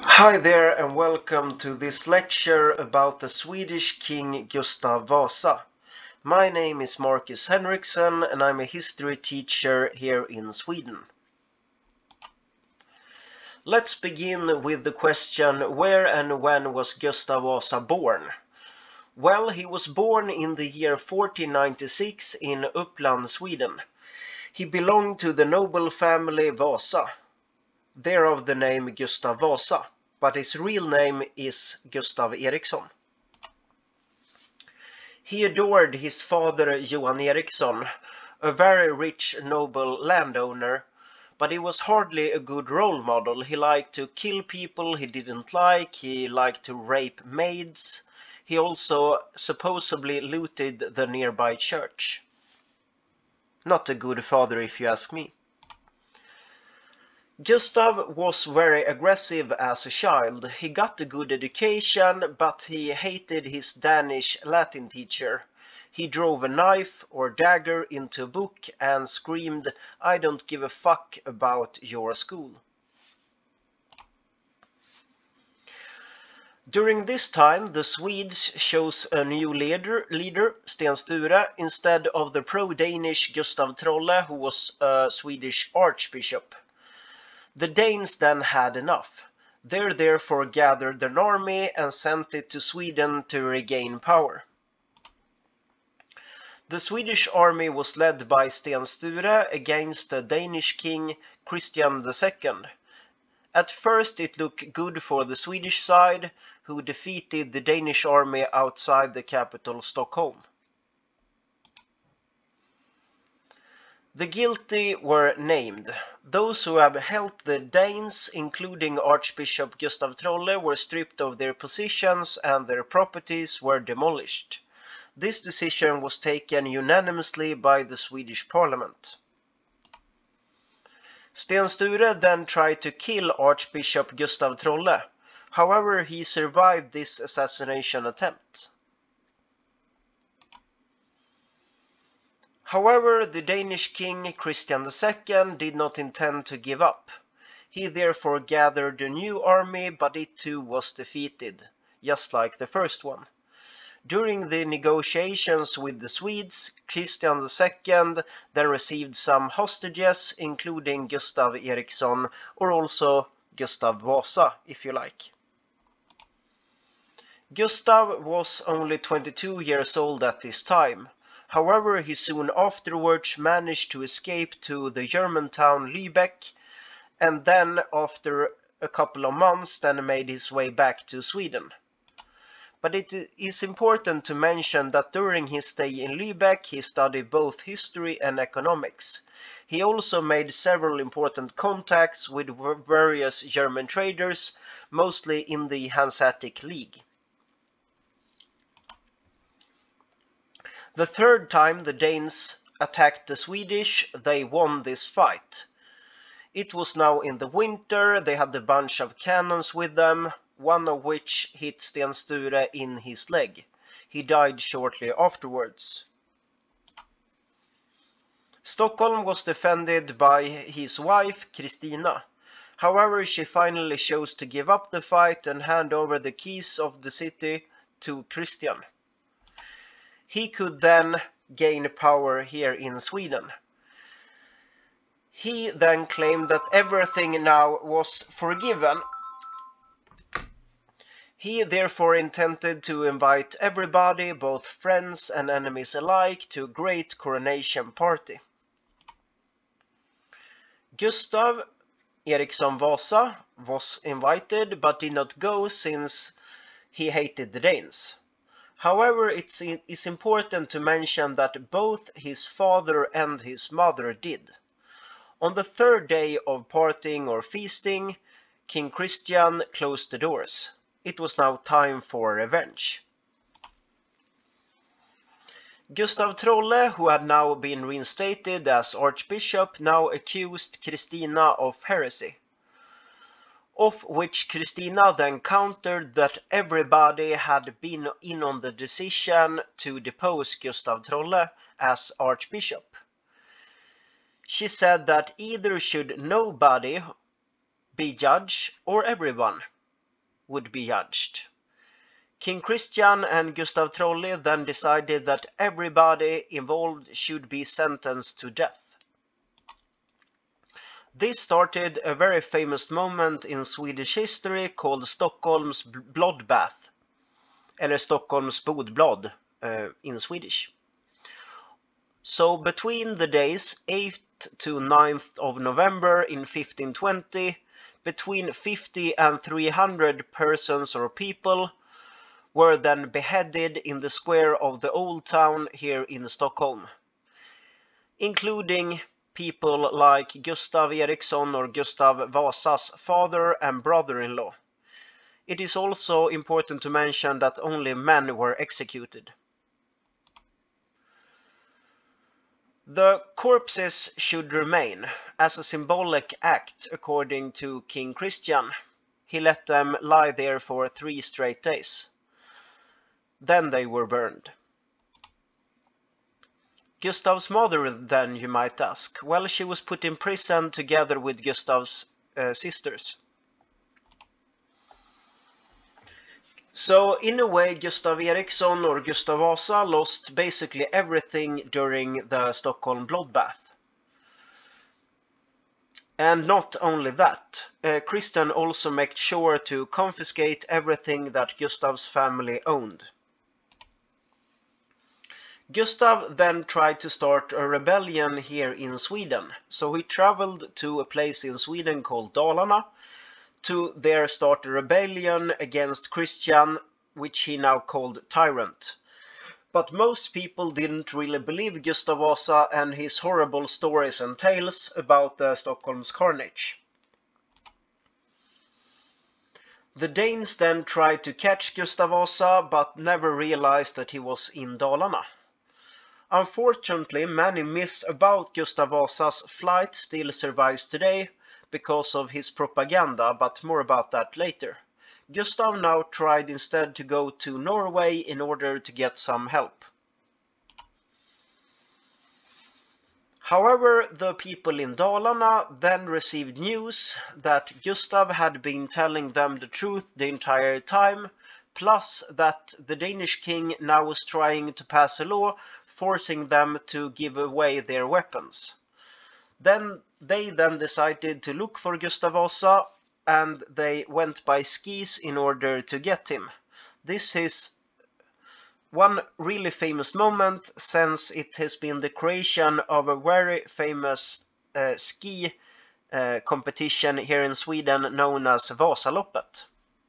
Hi there and welcome to this lecture about the Swedish king Gustav Vasa. My name is Marcus Henriksson and I'm a history teacher here in Sweden. Let's begin with the question, where and when was Gustav Vasa born? Well, he was born in the year 1496 in Uppland, Sweden. He belonged to the noble family Vasa, thereof the name Gustav Vasa, but his real name is Gustav Eriksson. He adored his father Johan Eriksson, a very rich noble landowner, but he was hardly a good role model. He liked to kill people he didn't like, he liked to rape maids, he also supposedly looted the nearby church. Not a good father if you ask me. Gustav was very aggressive as a child. He got a good education, but he hated his Danish Latin teacher. He drove a knife or dagger into a book and screamed, "I don't give a fuck about your school." During this time, the Swedes chose a new leader, Sten Sture, instead of the pro-Danish Gustav Trolle, who was a Swedish archbishop. The Danes then had enough. They therefore gathered an army and sent it to Sweden to regain power. The Swedish army was led by Sten Sture against the Danish king Christian II. At first it looked good for the Swedish side, who defeated the Danish army outside the capital Stockholm. The guilty were named. Those who had helped the Danes, including Archbishop Gustav Trolle, were stripped of their positions and their properties were demolished. This decision was taken unanimously by the Swedish parliament. Sten Sture then tried to kill Archbishop Gustav Trolle. However, he survived this assassination attempt. However, the Danish king Christian II did not intend to give up. He therefore gathered a new army, but it too was defeated, just like the first one. During the negotiations with the Swedes, Christian II then received some hostages, including Gustav Eriksson, or also Gustav Vasa, if you like. Gustav was only 22 years old at this time. However, he soon afterwards managed to escape to the German town Lübeck, and then after a couple of months then made his way back to Sweden. But it is important to mention that during his stay in Lübeck he studied both history and economics. He also made several important contacts with various German traders, mostly in the Hanseatic League. The third time the Danes attacked the Swedish, they won this fight. It was now in the winter, they had a bunch of cannons with them, one of which hit Sten Sture in his leg. He died shortly afterwards. Stockholm was defended by his wife, Kristina. However, she finally chose to give up the fight and hand over the keys of the city to Christian. He could then gain power here in Sweden. He then claimed that everything now was forgiven. He therefore intended to invite everybody, both friends and enemies alike, to a great coronation party. Gustav Eriksson Vasa was invited but did not go since he hated the Danes. However, it is important to mention that both his father and his mother did. On the third day of partying or feasting, King Christian closed the doors. It was now time for revenge. Gustav Trolle, who had now been reinstated as archbishop, now accused Christina of heresy. Of which Christina then countered that everybody had been in on the decision to depose Gustav Trolle as archbishop. She said that either should nobody be judge or everyone. would be judged. King Christian and Gustav Trolle then decided that everybody involved should be sentenced to death. This started a very famous moment in Swedish history called Stockholm's bloodbath, eller Stockholms blodblad in Swedish. So between the days 8th to 9th of November in 1520, between 50 and 300 persons or people were then beheaded in the square of the Old Town here in Stockholm, including people like Gustav Eriksson or Gustav Vasa's father and brother-in-law. It is also important to mention that only men were executed. The corpses should remain as a symbolic act according to King Christian. He let them lie there for 3 straight days. Then they were burned. Gustav's mother then, you might ask. Well, she was put in prison together with Gustav's sisters. So in a way, Gustav Eriksson or Gustav Vasa lost basically everything during the Stockholm bloodbath. And not only that, Christian also made sure to confiscate everything that Gustav's family owned. Gustav then tried to start a rebellion here in Sweden, so he traveled to a place in Sweden called Dalarna to there start a rebellion against Christian, which he now called tyrant. But most people didn't really believe Gustav Vasa and his horrible stories and tales about the Stockholm's carnage. The Danes then tried to catch Gustav Vasa, but never realized that he was in Dalarna. Unfortunately, many myths about Gustav Vasa's flight still survives today because of his propaganda, but more about that later. Gustav now tried instead to go to Norway in order to get some help. However, the people in Dalarna then received news that Gustav had been telling them the truth the entire time, plus that the Danish king now was trying to pass a law forcing them to give away their weapons. They then decided to look for Gustav Vasa, and they went by skis in order to get him. This is one really famous moment, since it has been the creation of a very famous ski competition here in Sweden known as Vasaloppet.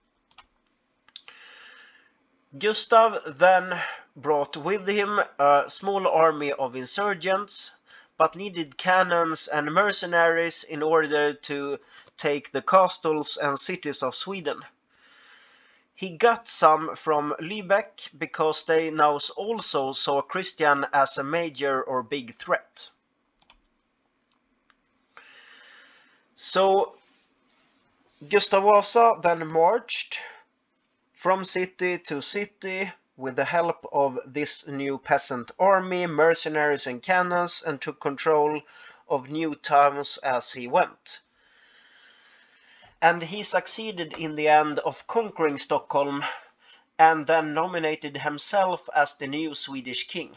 Gustav then brought with him a small army of insurgents, but needed cannons and mercenaries in order to take the castles and cities of Sweden. He got some from Lübeck because they now also saw Christian as a major or big threat. So Gustav Vasa then marched from city to city with the help of this new peasant army, mercenaries and cannons, and took control of new towns as he went. And he succeeded in the end of conquering Stockholm and then nominated himself as the new Swedish king.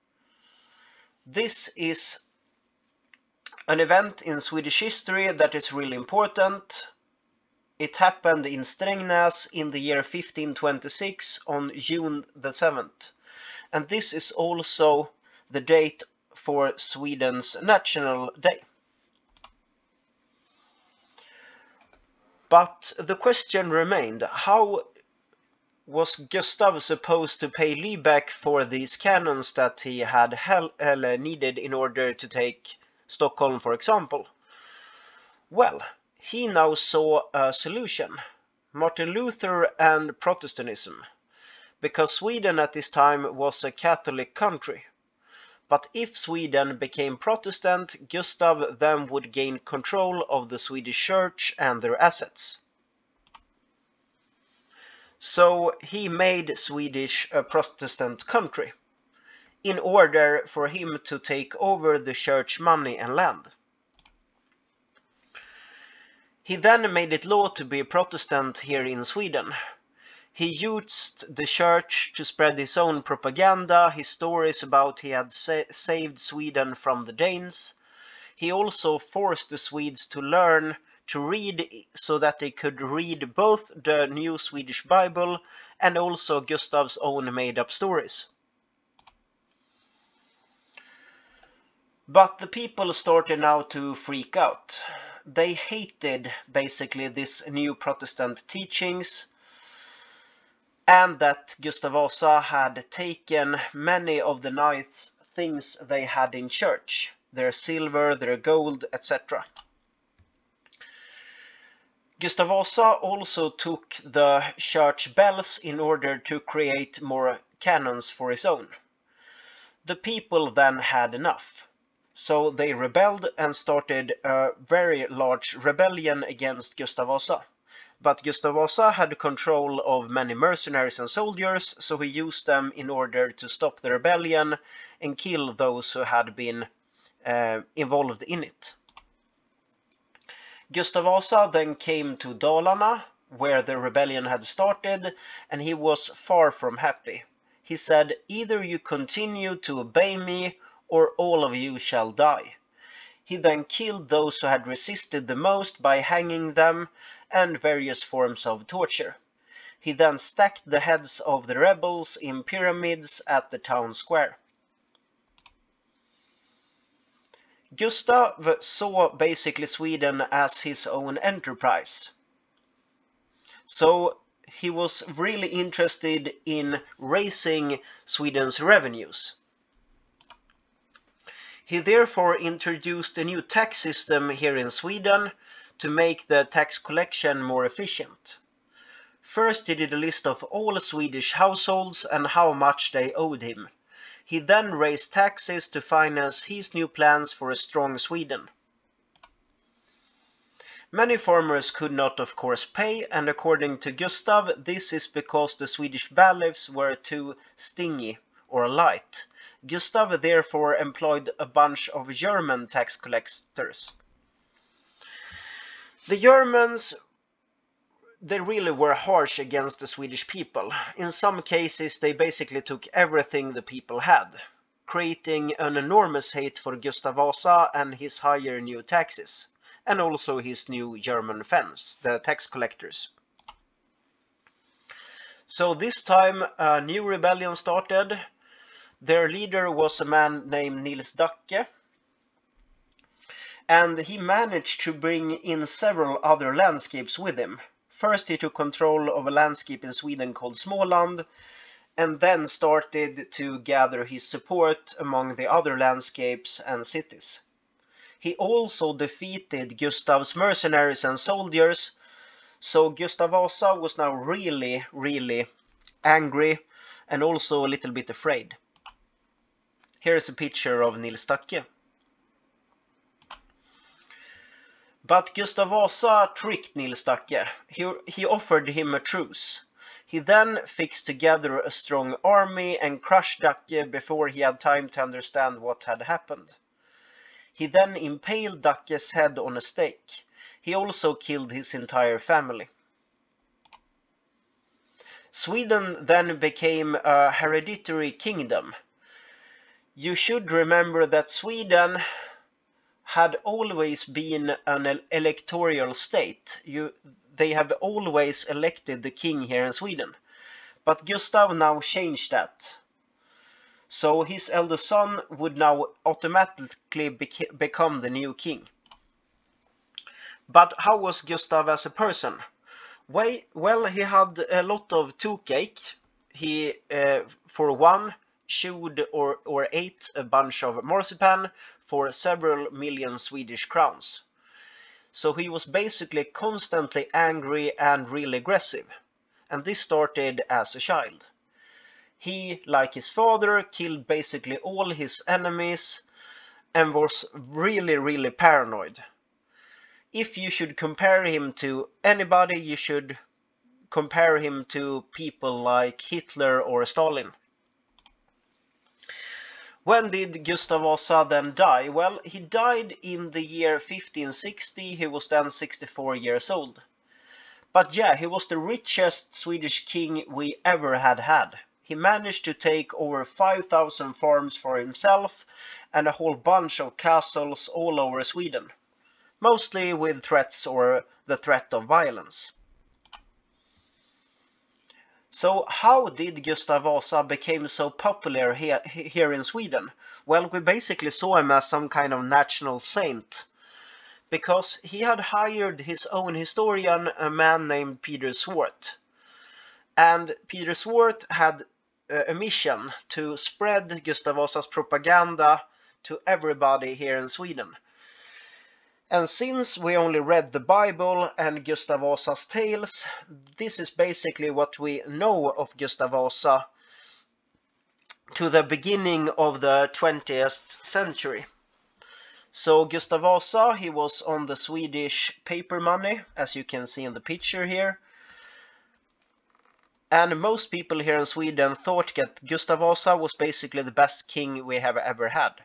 This is an event in Swedish history that is really important. It happened in Strängnäs in the year 1526 on June the 7th. And this is also the date for Sweden's National Day. But the question remained, how was Gustav supposed to pay Lübeck for these cannons that he had needed in order to take Stockholm, for example? Well, he now saw a solution: Martin Luther and Protestantism, because Sweden at this time was a Catholic country. But if Sweden became Protestant, Gustav then would gain control of the Swedish church and their assets. So he made Swedish a Protestant country, in order for him to take over the church money and land. He then made it law to be a Protestant here in Sweden. He used the church to spread his own propaganda, his stories about he had saved Sweden from the Danes. He also forced the Swedes to learn to read so that they could read both the New Swedish Bible and also Gustav's own made-up stories. But the people started now to freak out. They hated basically this new Protestant teachings, and that Gustav Vasa had taken many of the nice things they had in church, their silver, their gold, etc. Gustav Vasa also took the church bells in order to create more cannons for his own. The people then had enough. So they rebelled and started a very large rebellion against Gustav Vasa. But Gustav Vasa had control of many mercenaries and soldiers, so he used them in order to stop the rebellion and kill those who had been involved in it. Gustav Vasa then came to Dalarna, where the rebellion had started, and he was far from happy. He said, "Either you continue to obey me, or all of you shall die." He then killed those who had resisted the most by hanging them and various forms of torture. He then stacked the heads of the rebels in pyramids at the town square. Gustav saw basically Sweden as his own enterprise. So he was really interested in raising Sweden's revenues. He therefore introduced a new tax system here in Sweden to make the tax collection more efficient. First, he did a list of all Swedish households and how much they owed him. He then raised taxes to finance his new plans for a strong Sweden. Many farmers could not, of course, pay, and according to Gustav, this is because the Swedish bailiffs were too stingy or light. Gustav therefore employed a bunch of German tax collectors. The Germans, they really were harsh against the Swedish people. In some cases, they basically took everything the people had, creating an enormous hate for Gustav Vasa and his higher new taxes, and also his new German fens, the tax collectors. So this time a new rebellion started. Their leader was a man named Nils Dacke, and he managed to bring in several other landscapes with him. First he took control of a landscape in Sweden called Småland, and then started to gather his support among the other landscapes and cities. He also defeated Gustav's mercenaries and soldiers, so Gustav Vasa was now really, really angry and also a little bit afraid. Here is a picture of Nils Dacke. But Gustav Vasa tricked Nils Dacke. He offered him a truce. He then fixed together a strong army and crushed Dacke before he had time to understand what had happened. He then impaled Dacke's head on a stake. He also killed his entire family. Sweden then became a hereditary kingdom. You should remember that Sweden had always been an electoral state. They have always elected the king here in Sweden. But Gustav now changed that. So his eldest son would now automatically become the new king. But how was Gustav as a person? Well, he had a lot of toothache. He, for one, chewed or ate a bunch of marzipan for several million Swedish crowns. So he was basically constantly angry and really aggressive. And this started as a child. He, like his father, killed basically all his enemies and was really, really paranoid. If you should compare him to anybody, you should compare him to people like Hitler or Stalin. When did Gustav Vasa then die? Well, he died in the year 1560. He was then 64 years old. But yeah, he was the richest Swedish king we ever had. He managed to take over 5,000 farms for himself and a whole bunch of castles all over Sweden, mostly with threats or the threat of violence. So how did Gustav Vasa become so popular here in Sweden? Well, we basically saw him as some kind of national saint, because he had hired his own historian, a man named Peter Swart. And Peter Swart had a mission to spread Gustav Vasa's propaganda to everybody here in Sweden. And since we only read the Bible and Gustav Vasa's tales, this is basically what we know of Gustav Vasa to the beginning of the 20th century. So Gustav Vasa, he was on the Swedish paper money, as you can see in the picture here. And most people here in Sweden thought that Gustav Vasa was basically the best king we have ever had.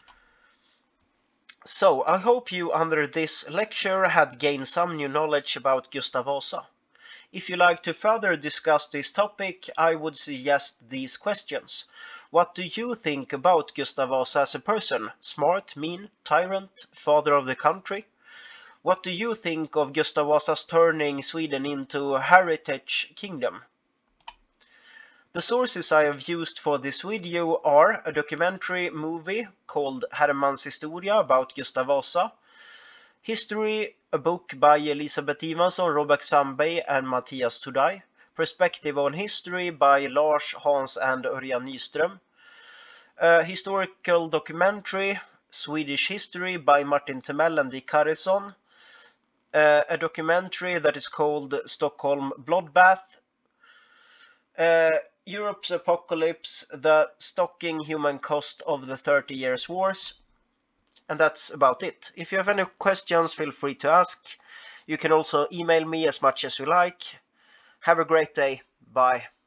So, I hope you under this lecture had gained some new knowledge about Gustav Vasa. If you like to further discuss this topic, I would suggest these questions. What do you think about Gustav Vasa as a person? Smart, mean, tyrant, father of the country? What do you think of Gustav Vasa's turning Sweden into a heritage kingdom? The sources I have used for this video are a documentary movie called Hermans Historia about Gustav Vasa, history, a book by Elisabeth Ivansson, Robert Sandberg and Mattias Tudaj, perspective on history by Lars, Hans and Örjan Nyström, a historical documentary, Swedish history by Martin Timell and Dick Harrison, a documentary that is called Stockholm Bloodbath, Europe's Apocalypse, the stalking human cost of the 30 Years' Wars. And that's about it. If you have any questions, feel free to ask. You can also email me as much as you like. Have a great day. Bye.